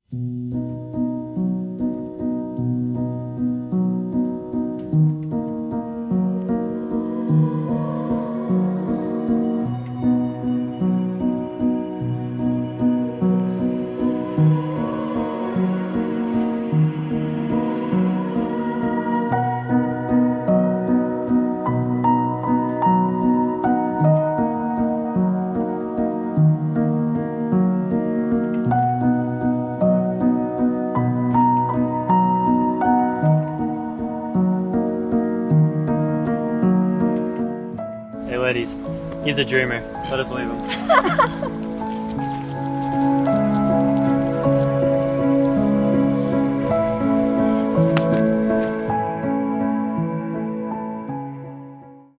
Hey ladies, he's a dreamer. Let us leave him.